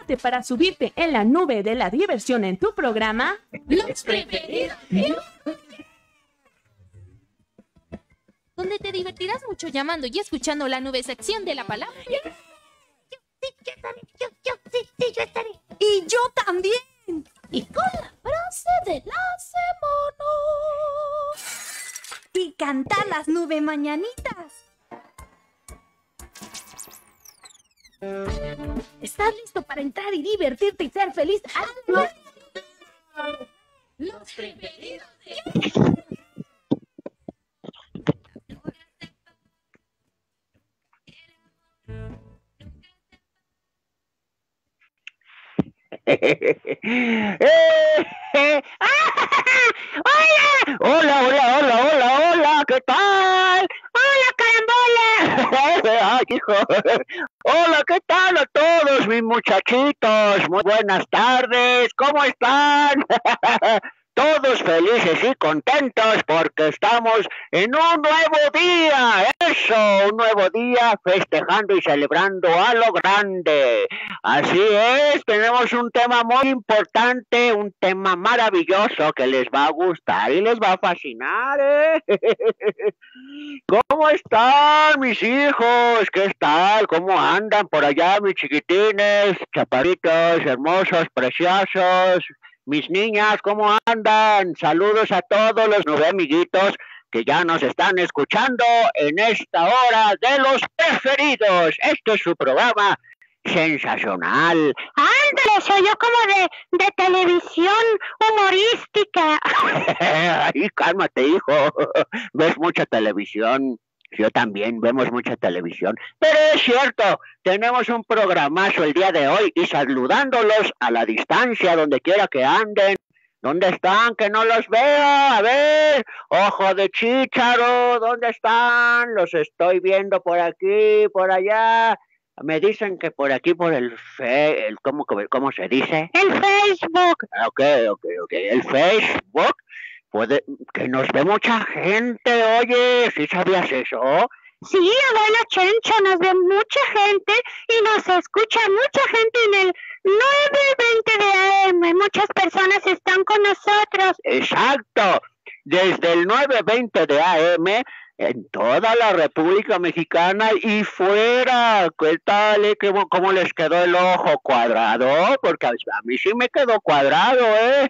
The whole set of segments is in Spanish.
prepárate para subirte en la nube de la diversión en tu programa Los Preferidos, donde te divertirás mucho llamando y escuchando la nube sección de la palabra. Yo estaré. Y yo también. Y con la frase de la semana. Y cantar las nube mañanitas. ¿Estás listo para entrar y divertirte y ser feliz? Los Preferidos. Hola, ¿qué tal? Hola, carambola. Ay, hijo. Hola, ¿qué tal a todos mis muchachitos? Muy buenas tardes, ¿cómo están? Todos felices y contentos porque estamos en un nuevo día, un nuevo día festejando y celebrando a lo grande. Así es, tenemos un tema muy importante, un tema maravilloso que les va a gustar y les va a fascinar, ¿eh? ¿Cómo están mis hijos? ¿Qué tal? ¿Cómo andan por allá mis chiquitines, chaparritos, hermosos, preciosos? Mis niñas, ¿cómo andan? Saludos a todos los nueve amiguitos que ya nos están escuchando en esta hora de Los Preferidos. Este es su programa sensacional. Ándale, soy yo como de televisión humorística. Ay, cálmate, hijo. ¿Ves mucha televisión? Yo también, vemos mucha televisión. Pero es cierto, tenemos un programazo el día de hoy y saludándolos a la distancia, donde quiera que anden. ¿Dónde están? Que no los veo. A ver, ojo de chícharo, ¿dónde están? Los estoy viendo por aquí, por allá. Me dicen que por aquí, por ¿cómo se dice? El Facebook. Ok. El Facebook. Puede que nos ve mucha gente, oye, ¿sí sabías eso? Sí, abuelo Chencho, nos ve mucha gente y nos escucha mucha gente en el 920 de AM. Muchas personas están con nosotros. Exacto, desde el 920 de AM en toda la República Mexicana y fuera. ¿Qué tal? ¿Cómo les quedó el ojo cuadrado? Porque a mí sí me quedó cuadrado, ¿eh?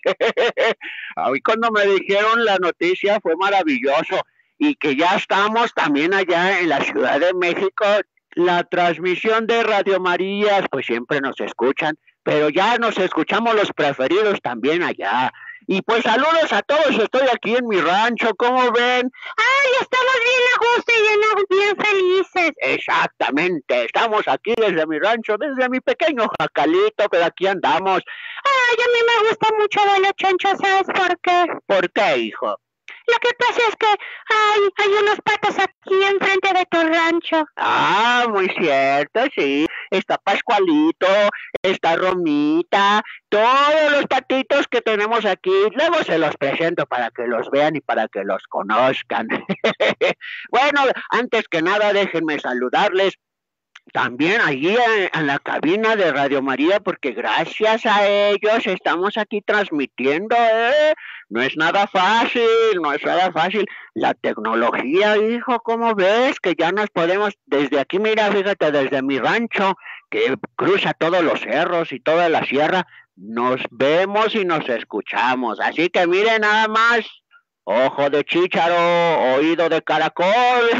A mí cuando me dijeron la noticia fue maravilloso. Y que ya estamos también allá en la Ciudad de México. La transmisión de Radio María, pues siempre nos escuchan, pero ya nos escuchamos Los Preferidos también allá. Y pues saludos a todos, estoy aquí en mi rancho, ¿cómo ven? ¡Ay, estamos bien a gusto y bien felices! Exactamente, estamos aquí desde mi rancho, desde mi pequeño jacalito, pero aquí andamos. ¡Ay, a mí me gusta mucho abuelo Chencho! ¿Sabes por qué? ¿Por qué, hijo? Lo que pasa es que hay unos patos aquí enfrente de tu rancho. Ah, muy cierto, sí. Está Pascualito, está Romita, todos los patitos que tenemos aquí. Luego se los presento para que los vean y para que los conozcan. Bueno, antes que nada, déjenme saludarles también allí en la cabina de Radio María, porque gracias a ellos estamos aquí transmitiendo, ¿eh? No es nada fácil. La tecnología, hijo, ¿cómo ves? Que ya nos podemos, desde aquí, mira, fíjate, desde mi rancho, que cruza todos los cerros y toda la sierra, nos vemos y nos escuchamos. Así que miren nada más. Ojo de chícharo, oído de caracol.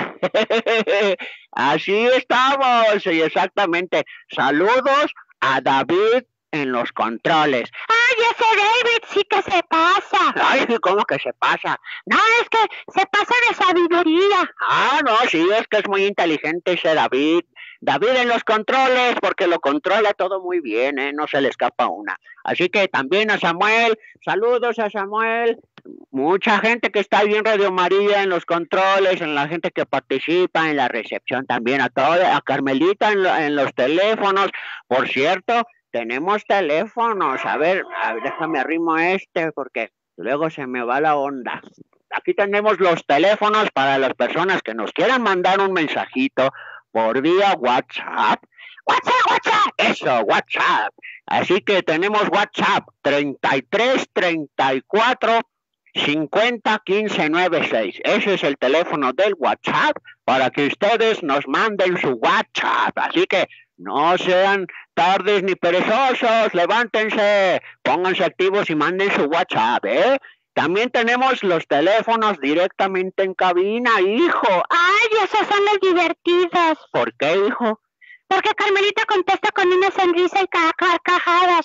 Así estamos, y exactamente. Saludos a David en los controles. ¡Ay, ese David sí que se pasa! Ay, ¿cómo que se pasa? No, es que se pasa de sabiduría. Ah, no, sí, es que es muy inteligente ese David. David en los controles, porque lo controla todo muy bien, ¿eh? No se le escapa una. Así que también a Samuel, saludos a Samuel. Mucha gente que está ahí en Radio María, en los controles, en la gente que participa, en la recepción también, a toda, a Carmelita en los teléfonos. Por cierto, tenemos teléfonos. A ver, déjame arrimo porque luego se me va la onda. Aquí tenemos los teléfonos para las personas que nos quieran mandar un mensajito por vía WhatsApp. WhatsApp. Eso, WhatsApp. Así que tenemos WhatsApp 33 34 50 15 96. Ese es el teléfono del WhatsApp para que ustedes nos manden su WhatsApp. Así que no sean tardes ni perezosos, levántense, pónganse activos y manden su WhatsApp, ¿eh? También tenemos los teléfonos directamente en cabina, hijo. Ay, esos son los divertidos. ¿Por qué, hijo? Porque Carmelita contesta con una sonrisa y carcajadas.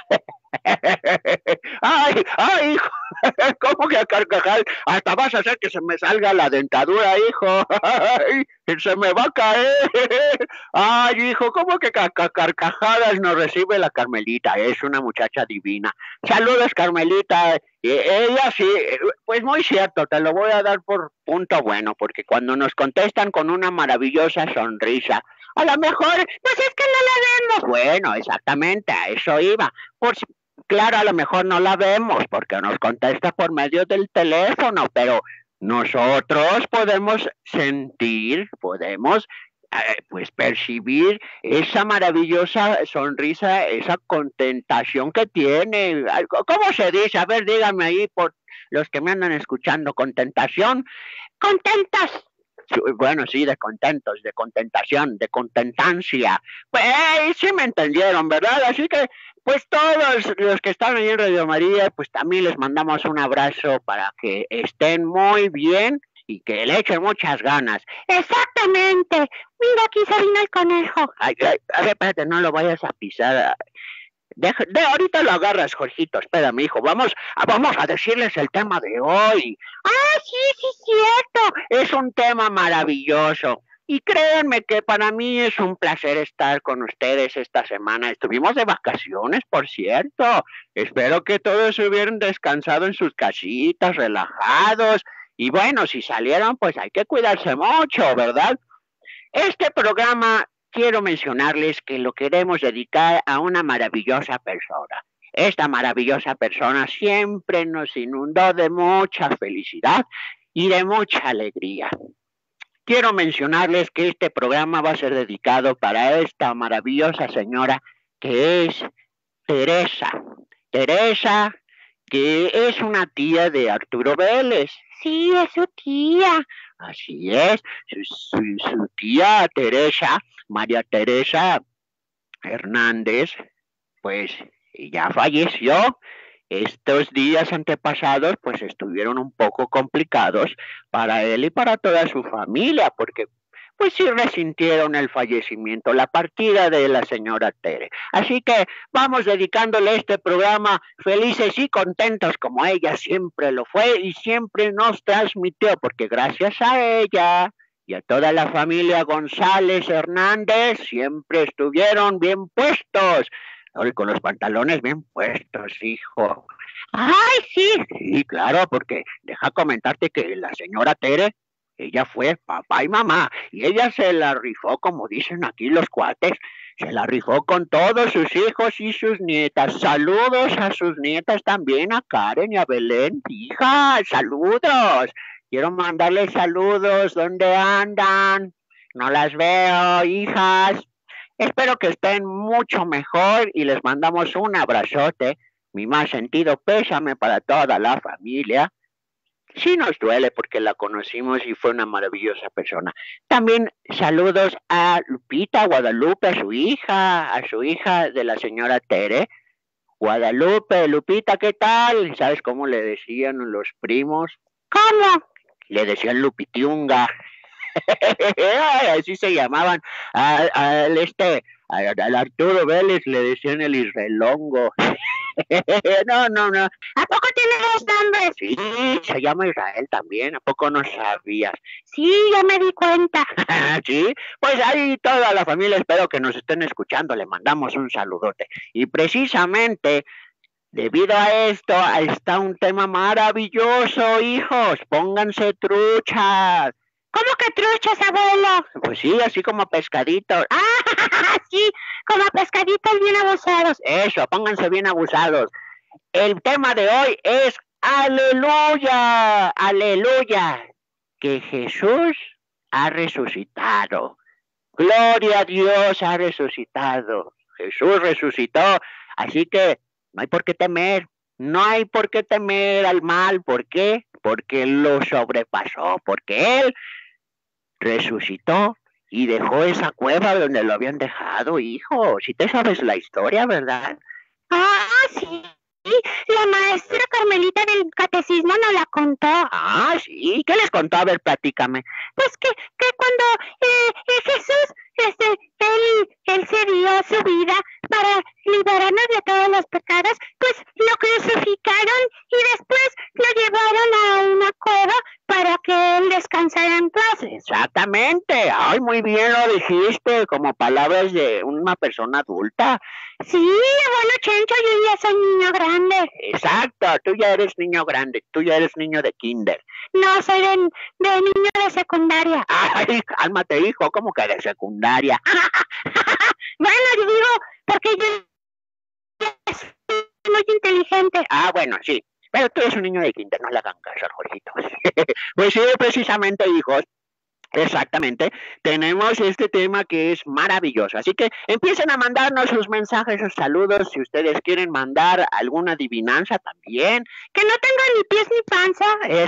Ay, hijo, ¿cómo que a carcajadas? Hasta vas a hacer que se me salga la dentadura, hijo. Ay, se me va a caer. Ay, hijo, ¿cómo que carcajadas nos recibe la Carmelita? Es una muchacha divina. Saludos, Carmelita. Ella sí, pues muy cierto, te lo voy a dar por punto bueno, porque cuando nos contestan con una maravillosa sonrisa, a lo mejor, pues es que no la vemos. Bueno, exactamente, a eso iba. Claro, a lo mejor no la vemos porque nos contesta por medio del teléfono, pero nosotros podemos sentir, podemos pues percibir esa maravillosa sonrisa, esa contentación que tiene. ¿Cómo se dice? A ver, díganme ahí por los que me andan escuchando, ¿contentación? Contentos. Bueno, sí, de contentos, de contentación, de contentancia. Pues sí me entendieron, ¿verdad? Así que, pues todos los que están ahí en Radio María, pues también les mandamos un abrazo para que estén muy bien y que le echen muchas ganas. Exactamente. Mira, aquí se vino el conejo. Ay, a ver, espérate, no lo vayas a pisar. Ahorita lo agarras, Jorgito, espérame, hijo. Vamos a decirles el tema de hoy. Ah, sí, cierto. Es un tema maravilloso. Y créanme que para mí es un placer estar con ustedes esta semana. Estuvimos de vacaciones, por cierto. Espero que todos hubieran descansado en sus casitas, relajados. Y bueno, si salieron, pues hay que cuidarse mucho, ¿verdad? Este programa, quiero mencionarles que lo queremos dedicar a una maravillosa persona. Esta maravillosa persona siempre nos inundó de mucha felicidad y de mucha alegría. Quiero mencionarles que este programa va a ser dedicado para esta maravillosa señora que es Teresa. Teresa, que es una tía de Arturo Vélez. Sí, es su tía. Así es, su tía Teresa, María Teresa Hernández, pues ya falleció. Estos días antepasados pues estuvieron un poco complicados para él y para toda su familia, porque pues sí resintieron el fallecimiento, la partida de la señora Tere. Así que vamos dedicándole este programa felices y contentos como ella siempre lo fue y siempre nos transmitió, porque gracias a ella y a toda la familia González Hernández siempre estuvieron bien puestos. Con los pantalones bien puestos, hijo. ¡Ay, sí! Sí, claro, porque deja comentarte que la señora Tere, ella fue papá y mamá, y ella se la rifó, como dicen aquí los cuates, se la rifó con todos sus hijos y sus nietas. Saludos a sus nietas también, a Karen y a Belén. Hija, saludos. Quiero mandarles saludos. ¿Dónde andan? No las veo, hijas. Espero que estén mucho mejor y les mandamos un abrazote, mi más sentido pésame para toda la familia. Sí nos duele porque la conocimos y fue una maravillosa persona. También saludos a Lupita, Guadalupe, a su hija de la señora Tere. Guadalupe, Lupita, ¿qué tal? ¿Sabes cómo le decían los primos? ¿Cómo? Le decían Lupitiunga. Así se llamaban. Al Arturo Vélez le decían el Israelongo. No. ¿A poco tiene dos nombres? Sí, se llama Israel también. ¿A poco no sabías? Sí, ya me di cuenta. Sí, pues ahí toda la familia, espero que nos estén escuchando. Le mandamos un saludote. Y precisamente debido a esto está un tema maravilloso, hijos. Pónganse truchas. ¿Cómo que truchas, abuelo? Pues sí, así como pescaditos. Ah, sí, como pescaditos bien abusados. Eso, pónganse bien abusados. El tema de hoy es aleluya, aleluya, que Jesús ha resucitado. Gloria a Dios, ha resucitado. Jesús resucitó, así que no hay por qué temer. No hay por qué temer al mal. ¿Por qué? Porque Él lo sobrepasó, porque Él resucitó y dejó esa cueva donde lo habían dejado, hijo. Si te sabes la historia, ¿verdad? Ah, sí. La maestra Carmelita del catecismo nos la contó. Ah, sí. ¿Qué les contó? A ver, platícame. Pues que cuando Jesús, él se dio su vida para liberarnos de todos los pecados, pues lo crucificaron y después lo llevaron a una cueva para que él descansara en paz. Exactamente. Ay, muy bien lo dijiste, como palabras de una persona adulta. Sí, abuelo Chencho, yo ya soy niño grande. Exacto, tú ya eres niño grande, tú ya eres niño de kinder. No, soy de niño de secundaria. Ay, cálmate, hijo, ¿cómo que de secundaria? Bueno, yo digo, porque yo soy muy inteligente. Ah, bueno, sí, pero tú eres un niño de kinder, no le hagan caso, Jorgito. Pues sí, precisamente, hijos. Exactamente, tenemos este tema que es maravilloso, así que empiecen a mandarnos sus mensajes, sus saludos, si ustedes quieren mandar alguna adivinanza también. Que no tenga ni pies ni panza.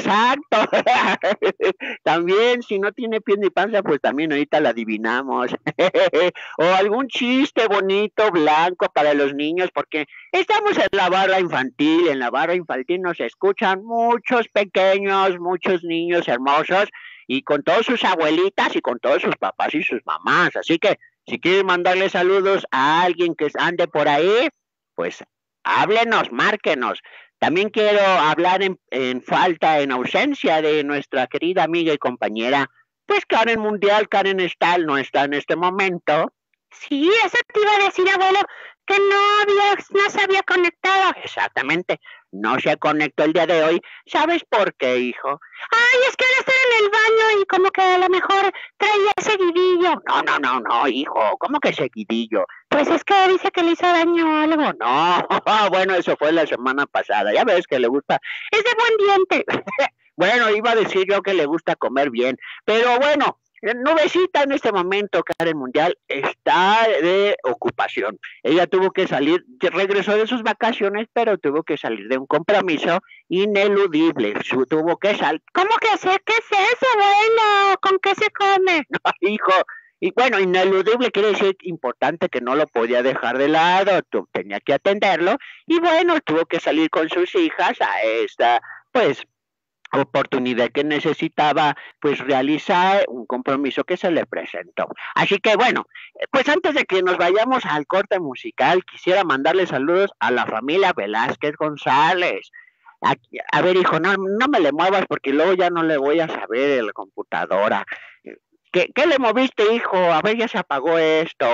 Exacto, también si no tiene pies ni panza, pues también ahorita la adivinamos. O algún chiste bonito, blanco para los niños, porque estamos en la barra infantil, nos escuchan muchos pequeños, muchos niños hermosos, y con todas sus abuelitas y con todos sus papás y sus mamás. Así que si quieren mandarle saludos a alguien que ande por ahí, pues háblenos, márquenos. También quiero hablar en ausencia de nuestra querida amiga y compañera, pues Karen Mundial. Karen no está en este momento. Sí, eso te iba a decir, abuelo, que no se había conectado. Exactamente, no se conectó el día de hoy. ¿Sabes por qué, hijo? Ay, es que ahora está en el baño y como que a lo mejor traía seguidillo. No, hijo, ¿cómo que seguidillo? Pues es que dice que le hizo daño o algo. No, bueno, eso fue la semana pasada. Ya ves que le gusta. Es de buen diente. Bueno, iba a decir yo que le gusta comer bien, pero bueno. Nubecita en este momento, Karen Mundial, está de ocupación. Ella tuvo que salir, regresó de sus vacaciones, pero tuvo que salir de un compromiso ineludible. Tuvo que salir. ¿Cómo que sé? ¿Qué es eso, bueno? ¿Con qué se come? No, hijo. Y bueno, ineludible quiere decir importante, que no lo podía dejar de lado, tenía que atenderlo. Y bueno, tuvo que salir con sus hijas a esta, pues, oportunidad que necesitaba, pues, realizar un compromiso que se le presentó. Así que bueno, pues antes de que nos vayamos al corte musical, quisiera mandarle saludos a la familia Velázquez González. A ver, hijo, no me le muevas porque luego ya no le voy a saber en la computadora. ¿Qué le moviste, hijo? A ver, ya se apagó esto.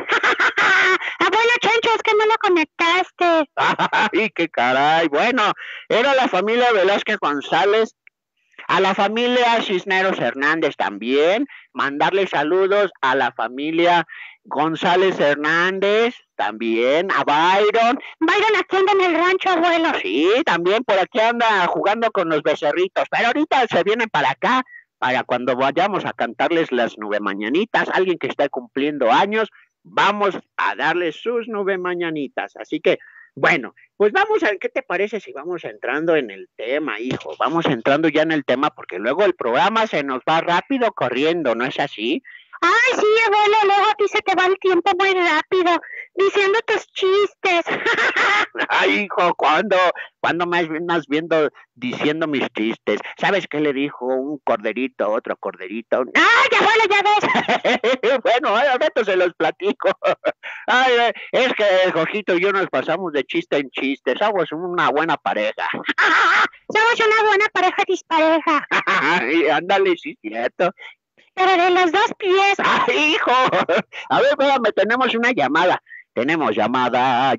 Abuelo Chencho, es que no lo conectaste. Ay, qué caray. Bueno, era la familia Velázquez González, a la familia Cisneros Hernández también, mandarle saludos a la familia González Hernández, también a Byron. Byron aquí anda en el rancho, abuelo. Sí, también por aquí anda jugando con los becerritos, pero ahorita se vienen para acá, para cuando vayamos a cantarles las nube mañanitas, alguien que está cumpliendo años, vamos a darles sus nube mañanitas. Así que, bueno, pues vamos a ver, ¿qué te parece si vamos entrando en el tema, hijo? Vamos entrando ya en el tema porque luego el programa se nos va rápido corriendo, ¿no es así? Ay, sí, abuelo, luego a ti se te va el tiempo muy rápido, diciendo tus chistes. Ay, hijo, ¿cuándo me andas viendo diciendo mis chistes? ¿Sabes qué le dijo un corderito a otro corderito? Ay, abuelo, ya ves. Bueno, al rato se los platico. Ay, es que Jorgito y yo nos pasamos de chiste en chiste, somos una buena pareja. Somos una buena pareja dispareja. Ay, ándale, sí, cierto. Pero de los dos pies. ¡Ay, hijo! A ver, espérame, tenemos una llamada. Tenemos llamada.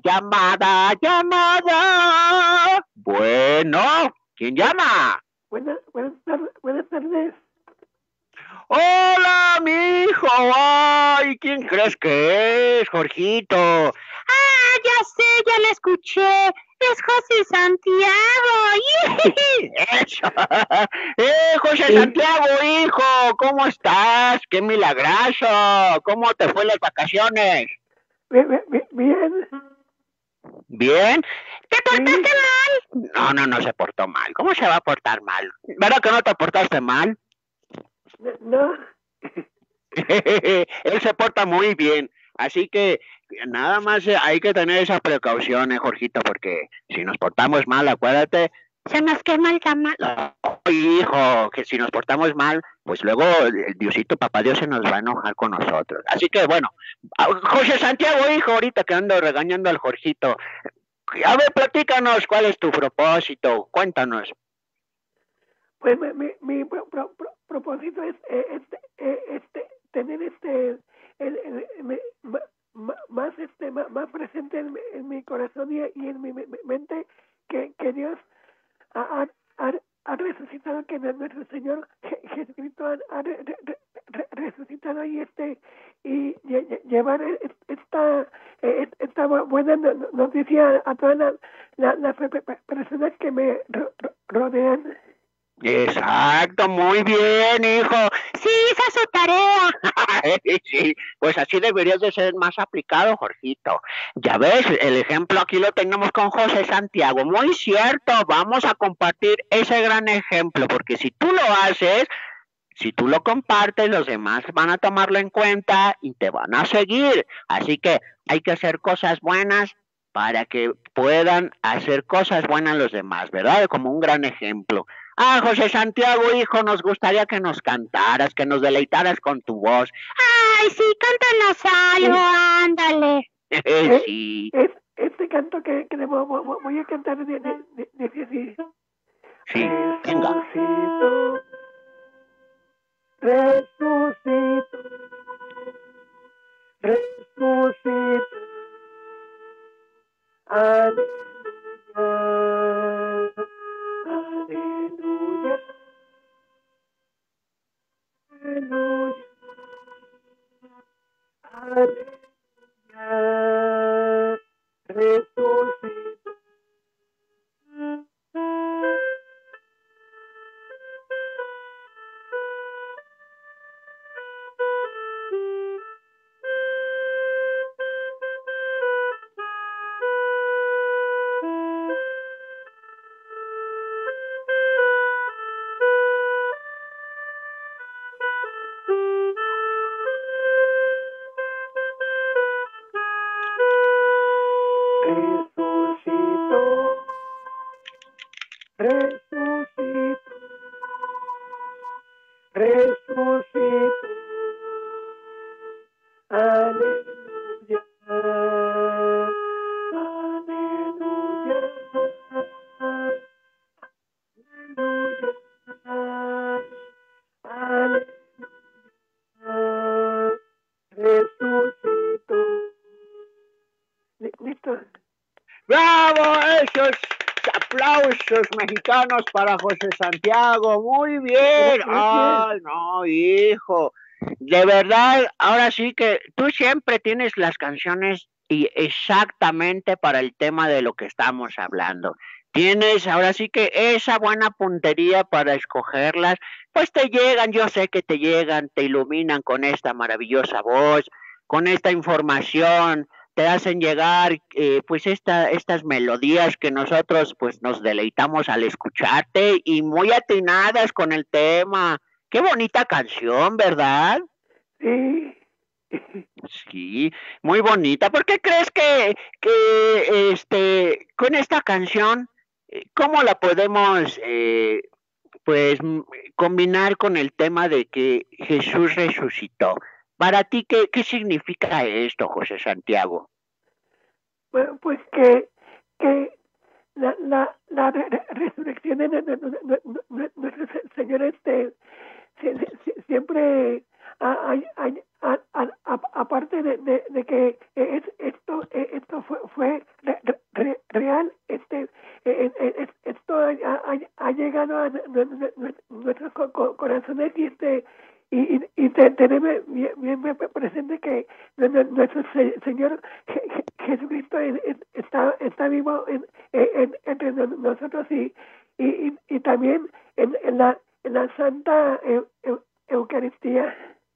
Bueno, ¿quién llama? Buenas tardes. ¡Hola, mi hijo! ¡Ay! ¿Quién crees que es, Jorgito? ¡Ah, ya sé, ya la escuché. Es José Santiago. Eso. José Santiago, hijo, ¿cómo estás? ¡Qué milagroso! ¿Cómo te fue las vacaciones? Bien. ¿Bien? ¿Te portaste mal? No se portó mal. ¿Cómo se va a portar mal? ¿Verdad que no te portaste mal? No. Él se porta muy bien. Así que nada más hay que tener esas precauciones, Jorgito, porque si nos portamos mal, acuérdate, Se nos quema el tamal. hijo, que si nos portamos mal, pues luego el Diosito, papá Dios, se nos va a enojar con nosotros. Así que bueno, José Santiago, hijo, ahorita que ando regañando al Jorgito, a ver, platícanos cuál es tu propósito, cuéntanos. Pues mi propósito es tener más presente en mi corazón y en mi mente que Dios ha resucitado, que nuestro Señor Jesucristo ha resucitado y llevar esta buena noticia a todas las personas que me rodean. Exacto, muy bien, hijo. Sí, esa es su tarea. Sí, pues así deberías de ser más aplicado, Jorgito. Ya ves, el ejemplo aquí lo tenemos con José Santiago. Muy cierto, vamos a compartir ese gran ejemplo, porque si tú lo haces, si tú lo compartes, los demás van a tomarlo en cuenta y te van a seguir. Así que hay que hacer cosas buenas para que puedan hacer cosas buenas los demás, ¿verdad? Como un gran ejemplo. José Santiago, hijo, nos gustaría que nos cantaras, que nos deleitaras con tu voz. Ay, sí, cántanos algo, ándale. Sí. Este canto que voy a cantar dice así. Sí, venga. Resucito, aleluya, aleluya, aleluya, aleluya, resucito. Resucito, aleluya, aleluya, aleluya, resucito. ¿Listo? ¡Bravo! Esos aplausos mexicanos para José Santiago. Muy bien. Ay, no, hijo. De verdad, ahora sí que tú siempre tienes las canciones y exactamente para el tema de lo que estamos hablando. Tienes ahora sí que esa buena puntería para escogerlas, pues te llegan, yo sé que te llegan, te iluminan con esta maravillosa voz, con esta información, te hacen llegar pues estas melodías que nosotros pues nos deleitamos al escucharte y muy atinadas con el tema. Qué bonita canción, ¿verdad? Sí. Sí, muy bonita. ¿Por qué crees que con esta canción, cómo la podemos pues combinar con el tema de que Jesús resucitó? Para ti, ¿qué significa esto, José Santiago? Bueno, pues que la resurrección de nuestro Señor siempre aparte de que esto fue real, esto ha llegado a nuestros corazones y tenemos bien presente que nuestro Señor Jesucristo está vivo entre nosotros y también en la Santa Eucaristía.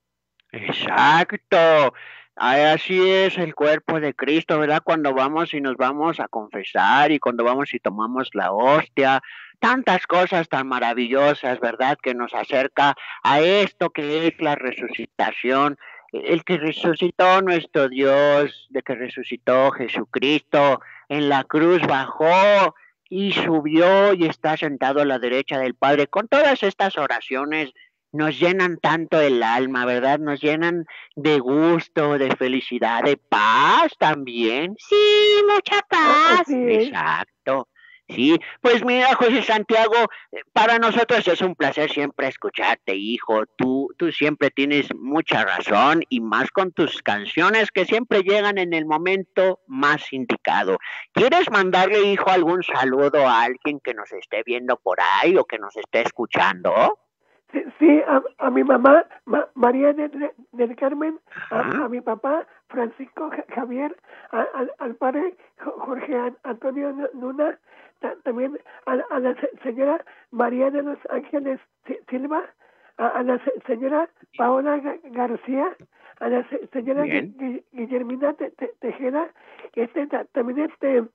Exacto. Así es el cuerpo de Cristo, ¿verdad? Cuando vamos y nos vamos a confesar y cuando vamos y tomamos la hostia, tantas cosas tan maravillosas, ¿verdad? Que nos acerca a esto que es la resucitación, el que resucitó nuestro Dios, de que resucitó Jesucristo, en la cruz bajó y subió y está sentado a la derecha del Padre. Con todas estas oraciones nos llenan tanto el alma, ¿verdad? Nos llenan de gusto, de felicidad, de paz también. Sí, mucha paz. Sí. Exacto. Sí, pues mira, José Santiago, para nosotros es un placer siempre escucharte, hijo. Tú siempre tienes mucha razón y más con tus canciones que siempre llegan en el momento más indicado. ¿Quieres mandarle, hijo, algún saludo a alguien que nos esté viendo por ahí o que nos esté escuchando? Sí, a mi mamá, María del Carmen, a mi papá, Francisco Javier, al padre Jorge Antonio Luna, también a la señora María de los Ángeles Silva, a la señora Paola García, a la señora Guillermina Tejeda, también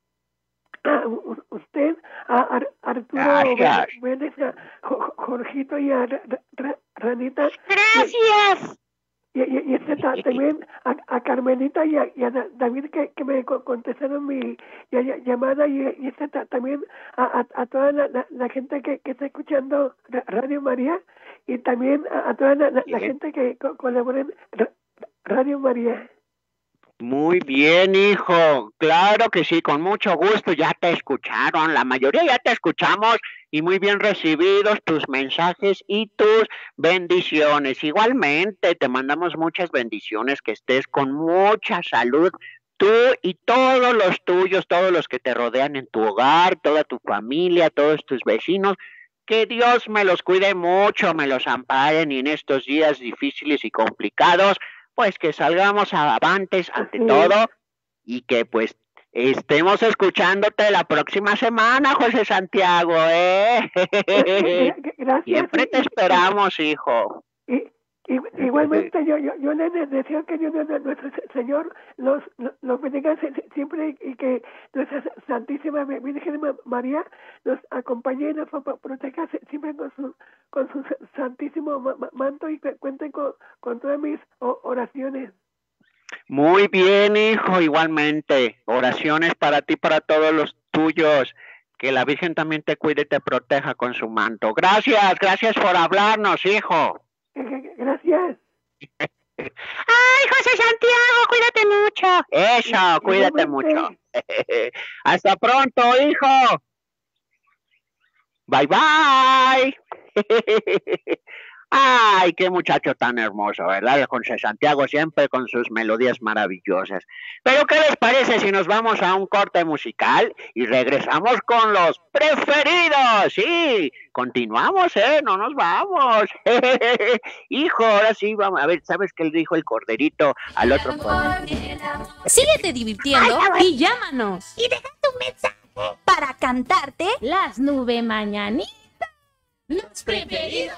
a usted, a Arturo Vélez, a Jorgito y a Ranita. Gracias. Y también a Carmelita y a David que me contestaron mi llamada y también a toda la gente que está escuchando Radio María y también a toda la gente que colabora en Radio María. Muy bien, hijo. Claro que sí, con mucho gusto. Ya te escucharon, la mayoría ya te escuchamos y muy bien recibidos tus mensajes y tus bendiciones. Igualmente, te mandamos muchas bendiciones, que estés con mucha salud, tú y todos los tuyos, todos los que te rodean en tu hogar, toda tu familia, todos tus vecinos. Que Dios me los cuide mucho, me los amparen y en estos días difíciles y complicados, pues que salgamos avantes ante todo y que pues estemos escuchándote la próxima semana, José Santiago, Gracias. Siempre te esperamos, hijo. Igualmente yo le deseo que Dios nuestro Señor los bendiga siempre y que nuestra Santísima Virgen María nos acompañe y nos proteja siempre con su santísimo manto y que cuenten con todas mis oraciones. Muy bien, hijo, igualmente. Oraciones para ti, para todos los tuyos. Que la Virgen también te cuide y te proteja con su manto. Gracias por hablarnos, hijo. Gracias. Ay, José Santiago, cuídate mucho. Eso, cuídate mucho. Hasta pronto, hijo. Bye, bye. Ay, qué muchacho tan hermoso, ¿verdad? José Santiago siempre con sus melodías maravillosas. Pero, ¿qué les parece si nos vamos a un corte musical y regresamos con los preferidos? Sí, continuamos, no nos vamos. Hijo, ahora sí, vamos a ver, ¿sabes qué le dijo el corderito al otro corderito? Síguete divirtiendo Y llámanos Y deja tu mensaje. para cantarte las nube mañanitas. los preferidos.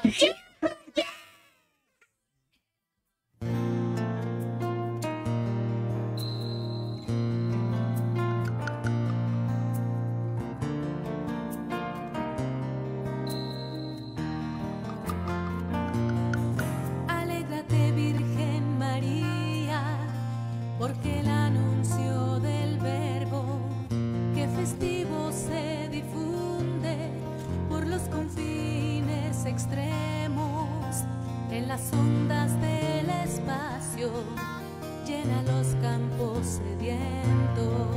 Alégrate, Virgen María, porque el anuncio del Verbo que festivo se difunde por los confines extremos, en las ondas del espacio, llena los campos sedientos.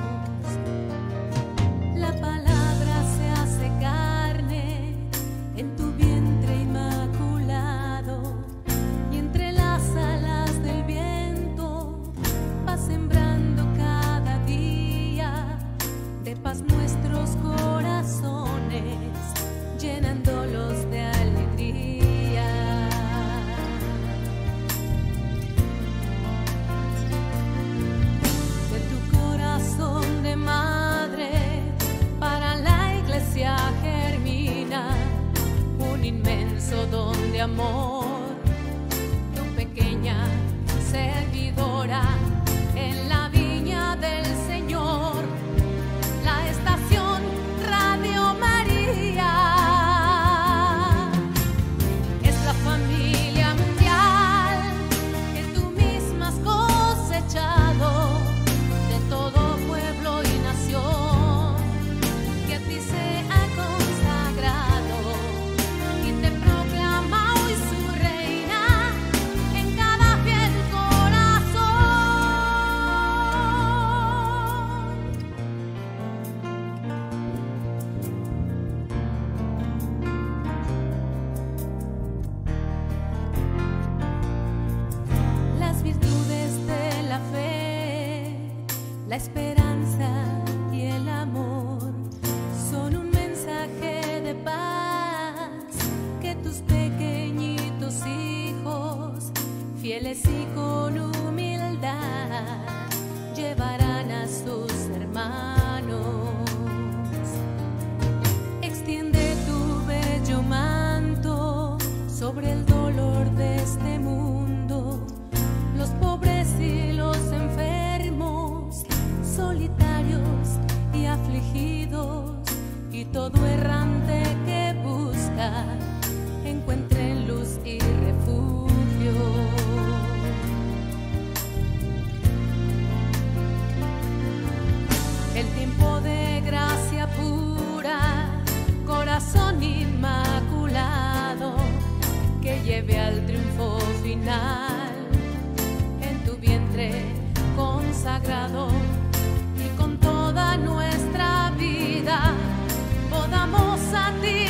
La palabra se hace carne en tu vientre inmaculado, y entre las alas del viento va sembrando cada día de paz nuestros corazones, llenándolos de alegría. De tu corazón La esperanza y el amor son un mensaje de paz que tus pequeñitos hijos, fieles y con humildad, llevarán a sus hermanos. Extiende tu bello manto sobre el dolor de este mundo, los pobres y los enfermos, solitarios y afligidos, y todo errante que busca encuentre luz y refugio. El tiempo de gracia pura, corazón inmaculado, que lleve al triunfo final en tu vientre consagrado, y con toda nuestra vida podamos a ti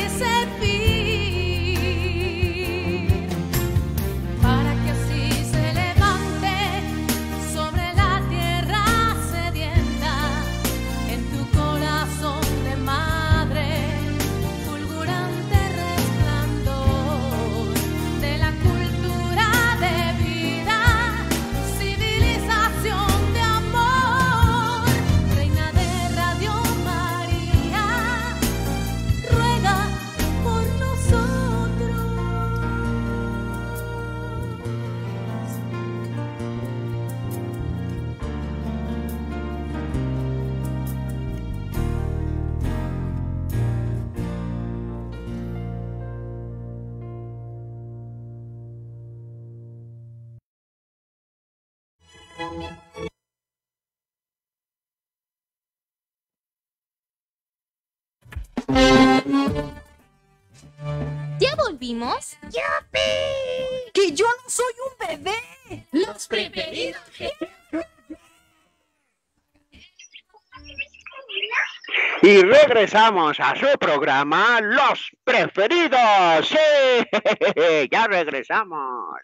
servir, para que así se levante sobre la tierra sedienta, en tu corazón de madre, fulgurante resplandor de la cultura de vida, civilización de amor. Reina de Radio María, ruega por nosotros. ¿Ya volvimos? ¡Que yo no soy un bebé! Los preferidos. Y regresamos a su programa Los Preferidos. ¡Sí! Ya regresamos.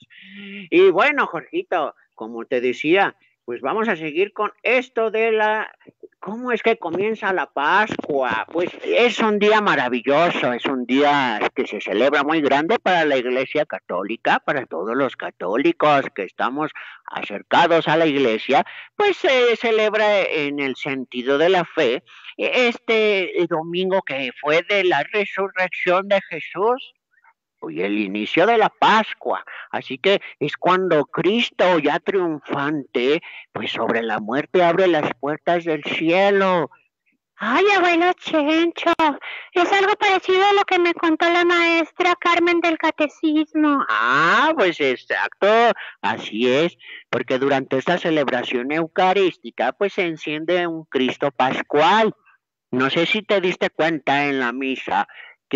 Y bueno, Jorgito, como te decía, pues vamos a seguir con esto de ¿cómo es que comienza la Pascua? Pues es un día maravilloso, es un día que se celebra muy grande para la Iglesia Católica, para todos los católicos que estamos acercados a la Iglesia, pues se celebra en el sentido de la fe este domingo que fue de la resurrección de Jesús y el inicio de la Pascua. Así que es cuando Cristo, ya triunfante, pues sobre la muerte abre las puertas del cielo. Ay, abuelo Chencho, es algo parecido a lo que me contó la maestra Carmen del Catecismo. Ah, pues exacto, así es, porque durante esta celebración eucarística, pues se enciende un Cristo pascual. No sé si te diste cuenta en la misa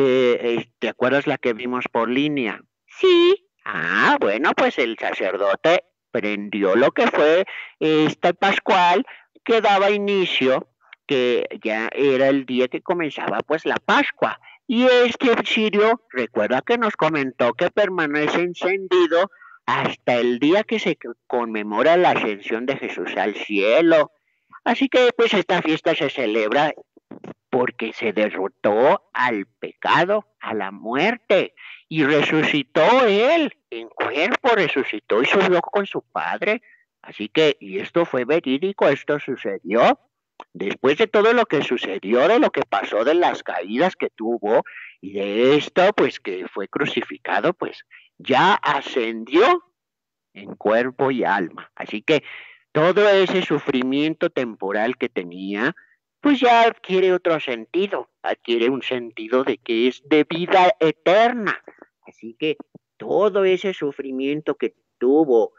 que, ¿te acuerdas la que vimos por línea? Sí. Ah, bueno, pues el sacerdote prendió lo que fue este pascual que daba inicio, que ya era el día que comenzaba pues la Pascua. Y este cirio, recuerda que nos comentó que permanece encendido hasta el día que se conmemora la ascensión de Jesús al cielo. Así que pues esta fiesta se celebra porque se derrotó al pecado, a la muerte, y resucitó él en cuerpo, resucitó y subió con su Padre. Así que, y esto fue verídico, esto sucedió. Después de todo lo que sucedió, de lo que pasó, de las caídas que tuvo, y de esto, pues que fue crucificado, pues ya ascendió en cuerpo y alma. Así que todo ese sufrimiento temporal que tenía, pues ya adquiere otro sentido, adquiere un sentido de que es de vida eterna. Así que todo ese sufrimiento que tuvo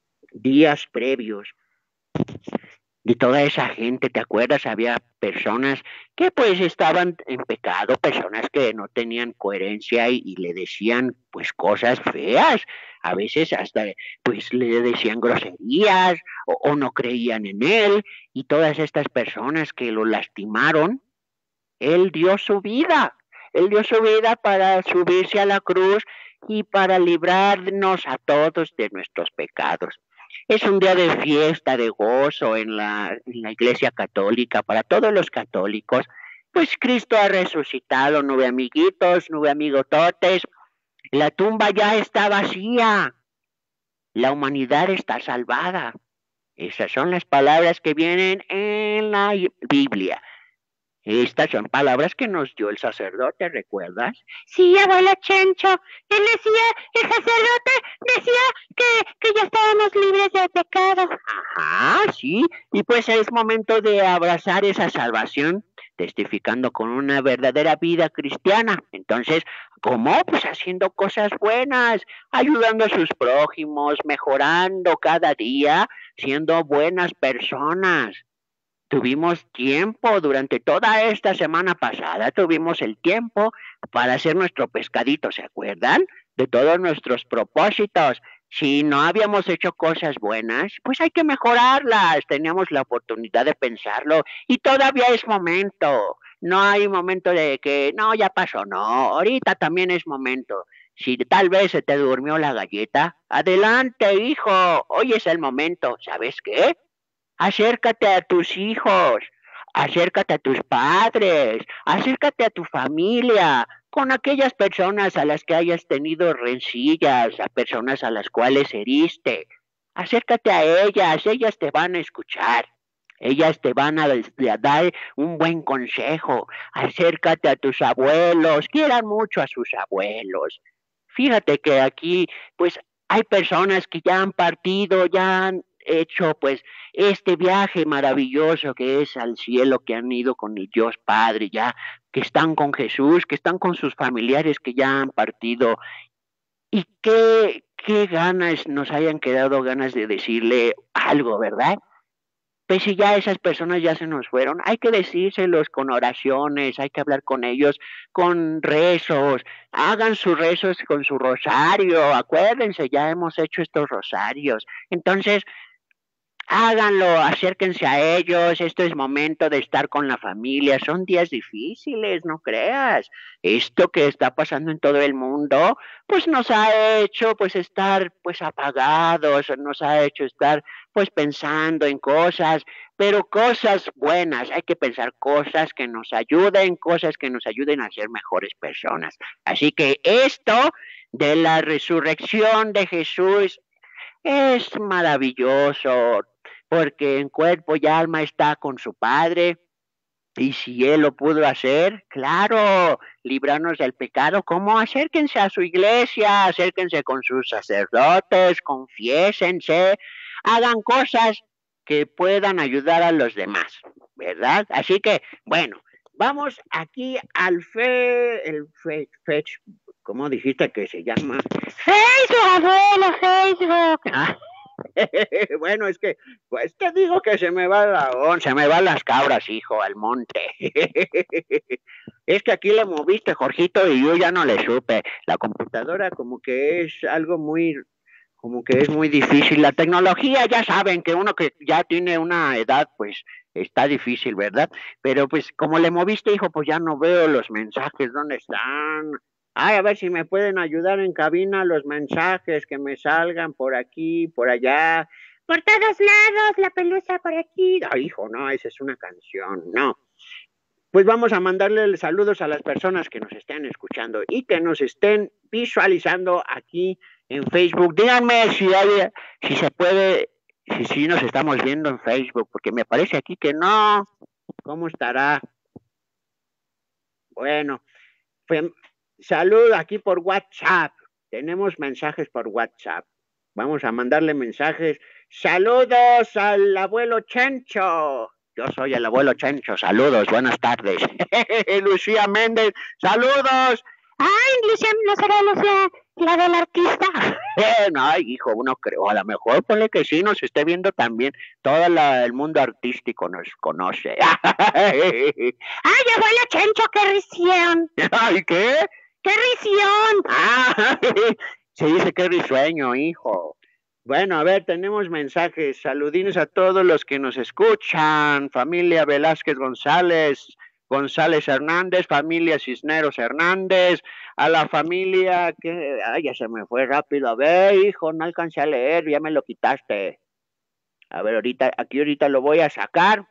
días previos, de toda esa gente, ¿te acuerdas? Había personas que pues estaban en pecado, personas que no tenían coherencia y le decían pues cosas feas, a veces hasta pues le decían groserías o no creían en él, y todas estas personas que lo lastimaron, él dio su vida para subirse a la cruz y para librarnos a todos de nuestros pecados. Es un día de fiesta, de gozo en la Iglesia Católica, para todos los católicos. Pues Cristo ha resucitado, nube amiguitos, nube amigototes. La tumba ya está vacía. La humanidad está salvada. Esas son las palabras que vienen en la Biblia. Estas son palabras que nos dio el sacerdote, ¿recuerdas? Sí, abuelo Chencho. Él decía, el sacerdote decía que ya estábamos libres de pecado. Ajá, sí. Y pues es momento de abrazar esa salvación, testificando con una verdadera vida cristiana. Entonces, ¿cómo? Pues haciendo cosas buenas, ayudando a sus prójimos, mejorando cada día, siendo buenas personas. Tuvimos tiempo durante toda esta semana pasada, tuvimos el tiempo para hacer nuestro pescadito, ¿se acuerdan? De todos nuestros propósitos. Si no habíamos hecho cosas buenas, pues hay que mejorarlas. Teníamos la oportunidad de pensarlo y todavía es momento. No hay momento de que, no, ya pasó, no. Ahorita también es momento. Si tal vez se te durmió la galleta, adelante, hijo. Hoy es el momento. ¿Sabes qué? Acércate a tus hijos, acércate a tus padres, acércate a tu familia, con aquellas personas a las que hayas tenido rencillas, a personas a las cuales heriste. Acércate a ellas te van a escuchar. Ellas te van a dar un buen consejo. Acércate a tus abuelos, quieran mucho a sus abuelos. Fíjate que aquí, pues, hay personas que ya han partido, ya han hecho, pues, este viaje maravilloso que es al cielo, que han ido con el Dios Padre, ya, que están con Jesús, que están con sus familiares que ya han partido. Y qué ganas nos hayan quedado ganas de decirle algo, ¿verdad? Pues si ya esas personas ya se nos fueron, hay que decírselos con oraciones, hay que hablar con ellos con rezos, hagan sus rezos con su rosario, acuérdense, ya hemos hecho estos rosarios. Entonces, háganlo, acérquense a ellos, esto es momento de estar con la familia, son días difíciles, no creas. Esto que está pasando en todo el mundo, pues nos ha hecho pues estar pues apagados, nos ha hecho estar pues pensando en cosas, pero cosas buenas, hay que pensar cosas que nos ayuden a ser mejores personas. Así que esto de la resurrección de Jesús es maravilloso, porque en cuerpo y alma está con su Padre, y si Él lo pudo hacer, claro, librarnos del pecado, ¿cómo? Acérquense a su iglesia, acérquense con sus sacerdotes, confiésense, hagan cosas que puedan ayudar a los demás, ¿verdad? Así que, bueno, vamos aquí al ¿cómo dijiste que se llama? Facebook, abuelo, Facebook. Ah, bueno, es que, pues te digo que se me van las cabras, hijo, al monte. Es que aquí le moviste, Jorgito, y yo ya no le supe. La computadora como que es algo como que es muy difícil. La tecnología, ya saben que uno que ya tiene una edad, pues está difícil, ¿verdad? Pero pues como le moviste, hijo, pues ya no veo los mensajes, ¿dónde están? Ay, a ver si me pueden ayudar en cabina los mensajes que me salgan por aquí, por allá. Por todos lados, la pelusa por aquí. Ay, hijo, no, esa es una canción, no. Pues vamos a mandarle saludos a las personas que nos estén escuchando y que nos estén visualizando aquí en Facebook. Díganme si se puede, si nos estamos viendo en Facebook, porque me parece aquí que no. ¿Cómo estará? Bueno, salud aquí por WhatsApp. Tenemos mensajes por WhatsApp. Vamos a mandarle mensajes. Saludos al abuelo Chencho. Yo soy el abuelo Chencho. Saludos, buenas tardes. Lucía Méndez, saludos. Ay, Lucía, ¿no será Lucía la del artista? No, hijo, uno creo, a lo mejor ponle que sí nos esté viendo también. Todo el mundo artístico nos conoce. Ay, abuelo Chencho, qué risión. Ay, ¿qué? ¡Qué risión! Ah, se dice que risueño, hijo. Bueno, a ver, tenemos mensajes. Saludines a todos los que nos escuchan. Familia Velázquez González Hernández, familia Cisneros Hernández, a la familia que... Ay, ya se me fue rápido. A ver, hijo, no alcancé a leer, ya me lo quitaste. A ver, ahorita lo voy a sacar.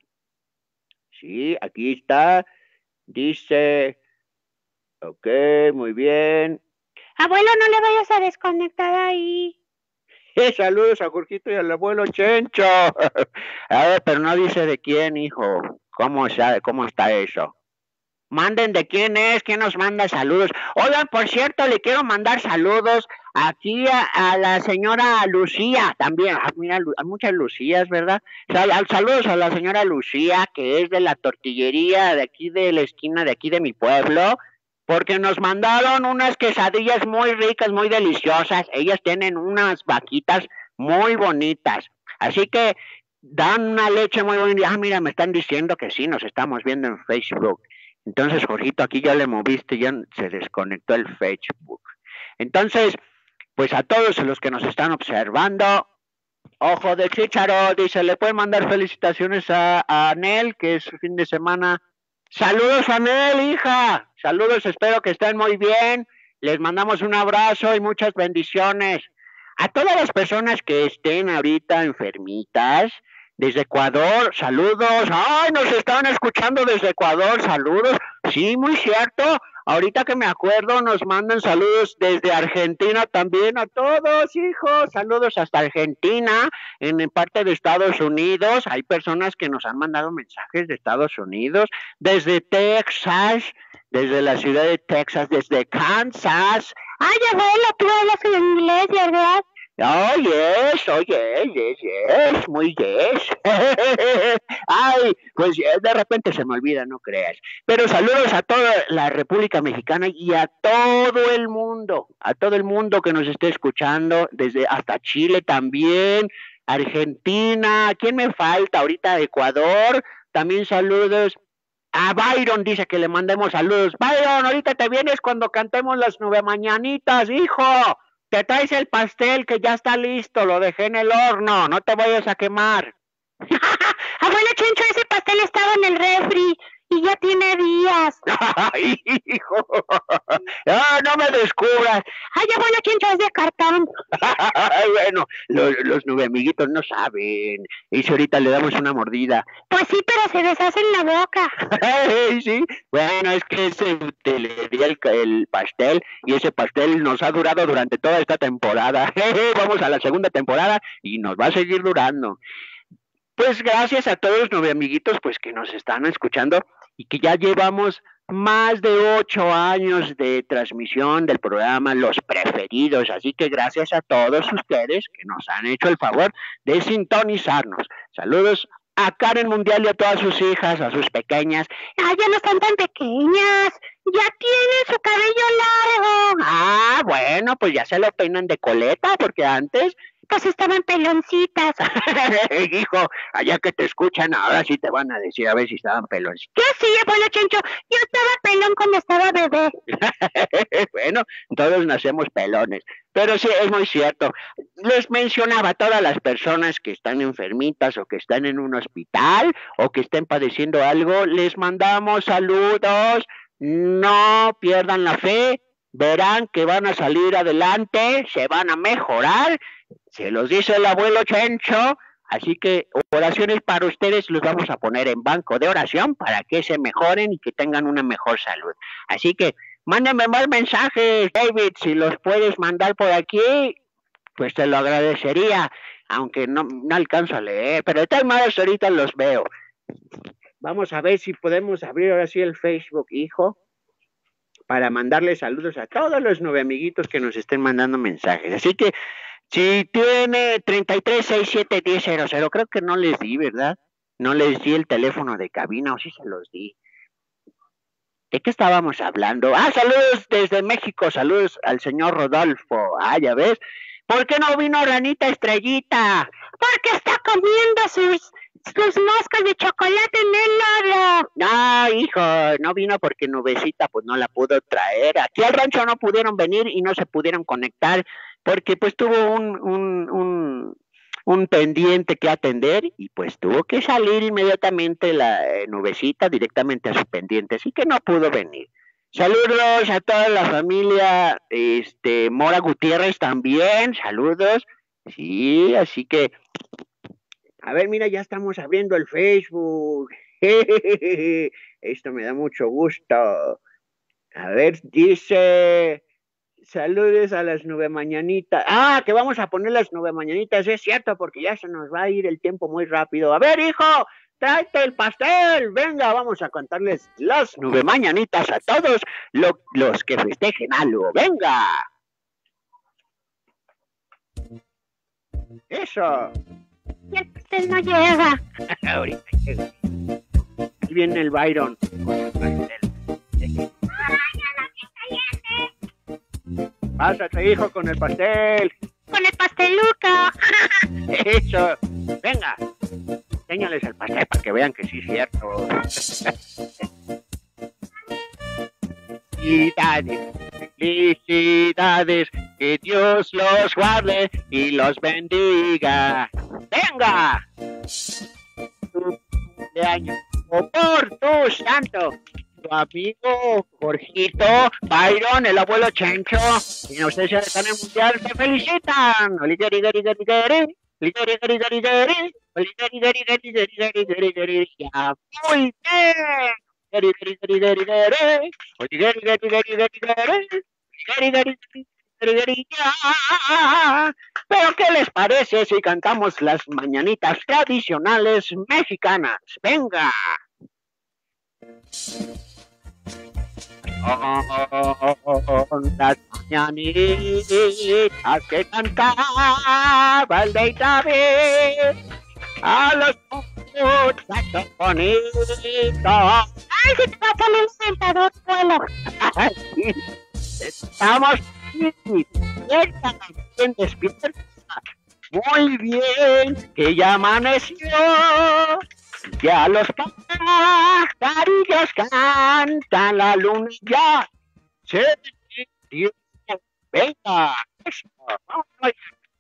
Sí, aquí está. Dice, ok, muy bien. Abuelo, no le vayas a desconectar ahí. Saludos a Jorgito y al abuelo Chencho. A ver, pero no dice de quién, hijo. ¿Cómo está eso? Manden de quién es, quién nos manda saludos. Oigan, por cierto, le quiero mandar saludos aquí a la señora Lucía, también. Mira, hay muchas Lucías, ¿verdad? Saludos a la señora Lucía, que es de la tortillería de aquí de la esquina de aquí de mi pueblo, porque nos mandaron unas quesadillas muy ricas, muy deliciosas. Ellas tienen unas vaquitas muy bonitas. Así que dan una leche muy bonita. Ah, mira, me están diciendo que sí, nos estamos viendo en Facebook. Entonces, Jorgito, aquí ya le moviste, ya se desconectó el Facebook. Entonces, pues a todos los que nos están observando, ojo de chícharo, dice, le pueden mandar felicitaciones a Anel, que es fin de semana. Saludos, Anel, hija. Saludos, espero que estén muy bien. Les mandamos un abrazo y muchas bendiciones. A todas las personas que estén ahorita enfermitas, desde Ecuador, saludos. ¡Ay, nos están escuchando desde Ecuador! Saludos. Sí, muy cierto. Ahorita que me acuerdo, nos mandan saludos desde Argentina también a todos, hijos. Saludos hasta Argentina, en parte de Estados Unidos. Hay personas que nos han mandado mensajes de Estados Unidos, desde Texas, desde la ciudad de Texas, desde Kansas. Ay, abuelo, tú hablas en inglés, ¿verdad? Oh, yes, muy yes. Ay, pues de repente se me olvida, no creas. Pero saludos a toda la República Mexicana y a todo el mundo que nos esté escuchando, desde hasta Chile también, Argentina, ¿quién me falta? Ahorita Ecuador, también saludos. A Byron dice que le mandemos saludos. Byron, ahorita te vienes cuando cantemos las 9 mañanitas, hijo. Te traes el pastel que ya está listo, lo dejé en el horno, no te vayas a quemar. Abuelo Chencho, ese pastel estaba en el refri y ya tiene días. Ay, hijo, no me descubras. Ay, abuelo Chencho, es de cartón. Bueno, los 9 amiguitos no saben. Y si ahorita le damos una mordida. Pues sí, pero se deshace en la boca. Sí, bueno, es que te le di el pastel y ese pastel nos ha durado durante toda esta temporada. Vamos a la segunda temporada y nos va a seguir durando. Pues gracias a todos los 9 amiguitos pues que nos están escuchando y que ya llevamos más de 8 años de transmisión del programa Los Preferidos, así que gracias a todos ustedes que nos han hecho el favor de sintonizarnos. Saludos a Karen Mundial y a todas sus hijas, a sus pequeñas. ¡Ay, ya no están tan pequeñas! ¡Ya tienen su cabello largo! Ah, bueno, pues ya se lo peinan de coleta, porque antes pues estaban peloncitas. Hijo, allá que te escuchan, ahora sí te van a decir a ver si estaban peloncitas. ¿Qué sí, abuelo Chencho? Yo estaba pelón cuando estaba bebé. Bueno, todos nacemos pelones. Pero sí, es muy cierto. Les mencionaba a todas las personas que están enfermitas o que están en un hospital o que estén padeciendo algo, les mandamos saludos. No pierdan la fe. Verán que van a salir adelante, se van a mejorar. Se los dice el abuelo Chencho, así que oraciones para ustedes los vamos a poner en banco de oración para que se mejoren y que tengan una mejor salud. Así que mándenme más mensajes, David, si los puedes mandar por aquí, pues te lo agradecería, aunque no alcanzo a leer, pero de todas maneras ahorita los veo. Vamos a ver si podemos abrir ahora sí el Facebook, hijo, para mandarle saludos a todos los 9 amiguitos que nos estén mandando mensajes. Así que si tiene 33671000, creo que no les di, ¿verdad? No les di el teléfono de cabina, o sí se los di. ¿De qué estábamos hablando? Saludos desde México, saludos al señor Rodolfo. Ya ves. ¿Por qué no vino Ranita Estrellita? Porque está comiendo sus moscas de chocolate en el lodo. Hijo, no vino porque Nubecita pues no la pudo traer. Aquí al rancho no pudieron venir y no se pudieron conectar porque pues tuvo un pendiente que atender y pues tuvo que salir inmediatamente la Nubecita directamente a su pendiente, así que no pudo venir. Saludos a toda la familia Mora Gutiérrez también, saludos. Sí, así que A ver, mira, ya estamos abriendo el Facebook. Esto me da mucho gusto. A ver, dice... Saludos a las 9 mañanitas. Ah, que vamos a poner las 9 mañanitas, es cierto, porque ya se nos va a ir el tiempo muy rápido. A ver, hijo, tráete el pastel. Venga, vamos a contarles las 9 mañanitas a todos los que festejen algo. Venga. Eso. Y el pastel no llega. Ahorita llega. Ahí viene el Byron con el pastel. Pásate, hijo, con el pastel. Con el pasteluca. Eso. Venga. Enséñales el pastel para que vean que sí es cierto. Felicidades, felicidades, que Dios los guarde y los bendiga. ¡Venga! Tu cumpleaños por tu santo. Tu amigo Jorgito, Byron, el abuelo Chencho, y ustedes ya están en el mundial, te felicitan. Oligari-gari-gari-gari, oligari-gari-gari-gari, oligari-gari-gari-gari-gari-gari. Ya, muy bien. Oligari-gari-gari-gari, oligari-gari-gari-gari-gari, oligari-gari-gari-gari-gari. Ya. Pero ¿qué les parece si cantamos las mañanitas tradicionales mexicanas? Venga. Son las mañanitas que cantaba el rey David a los muchachos bonitos. Ay, se te va a salir un sentador, pueblo. Estamos bien despierta. Muy bien, que ya amaneció. Ya los pajarillos cantan, la luna ya se dio. Venga, eso, vamos allá.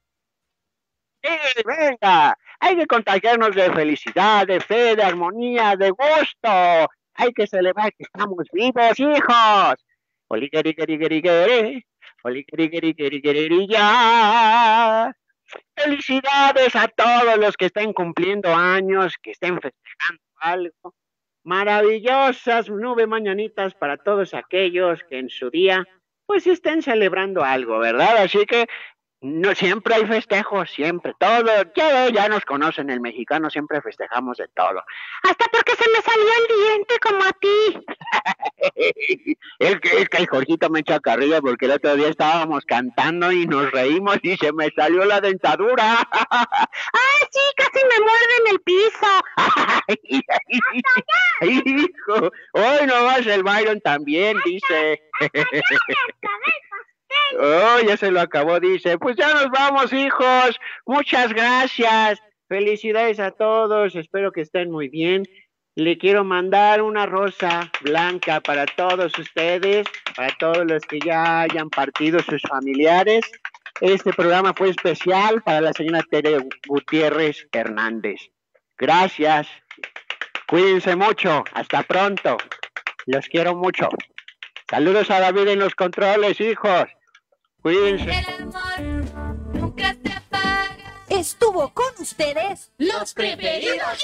Venga, hay que contagiarnos de felicidad, de fe, de armonía, de gusto. Hay que celebrar que estamos vivos, hijos. Oligari-gari-gari-gari, oligari-gari-gari-gari, ya. Felicidades a todos los que estén cumpliendo años, que estén festejando algo. Maravillosas 9 mañanitas para todos aquellos que en su día pues estén celebrando algo, ¿verdad? Así que no siempre hay festejos, siempre, todo, ya nos conocen, el mexicano siempre festejamos de todo. Hasta porque se me salió el diente como a ti. Es que el Jorgito me echa carrilla porque el otro día estábamos cantando y nos reímos y se me salió la dentadura. Ay, sí, casi me muerde en el piso. Hijo, hoy nomás el Byron también dice. Oh, ya se lo acabó, dice. Pues ya nos vamos, hijos. Muchas gracias. Felicidades a todos. Espero que estén muy bien. Le quiero mandar una rosa blanca para todos ustedes, para todos los que ya hayan partido sus familiares. Este programa fue especial para la señora Tere Gutiérrez Hernández. Gracias. Cuídense mucho. Hasta pronto. Los quiero mucho. Saludos a David en los controles, hijos. Cuídense. El amor nunca se apaga. Estuvo con ustedes Los preferidos.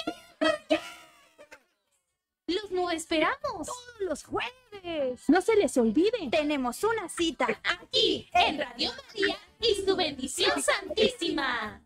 Los no esperamos. todos los jueves. No se les olvide. Tenemos una cita. Aquí en Radio María y su bendición santísima.